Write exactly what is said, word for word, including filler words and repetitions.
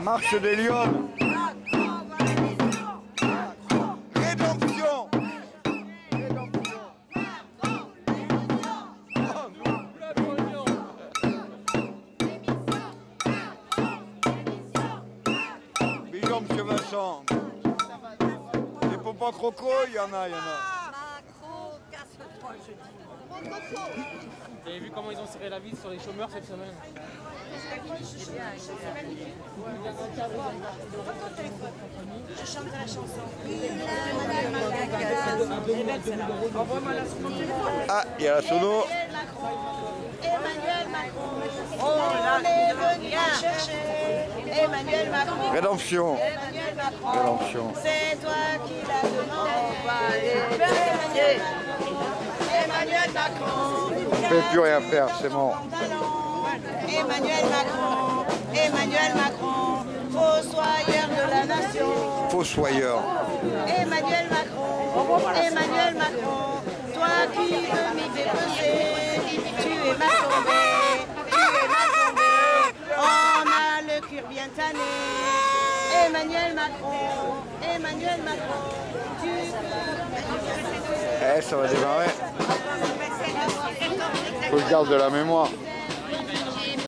Marche des Lions. Rédemption. Bilan, monsieur Vincent. Les pompons croco, il y en a, il y en a. Vous avez vu comment ils ont serré la vis sur les chômeurs cette semaine? Je chante la chanson. Ah, il y a la sono. Emmanuel Macron, on est venu chercher. Emmanuel Macron. Rédemption. Emmanuel Macron. Rédemption. C'est toi qui l'as demandé. Emmanuel Macron. On ne peut plus rien faire, c'est mort. Emmanuel Macron. Emmanuel Macron. Fossoyeur de la nation. Fossoyeur. Emmanuel Macron. Emmanuel Macron. Toi qui veux m'y fais peser. Tu es mal tombé. Tu es mal tombé. On a le cuir bien tanné. Emmanuel Macron. Emmanuel Macron. Tu Eh, ça va démarrer. Faut que je garde de la mémoire.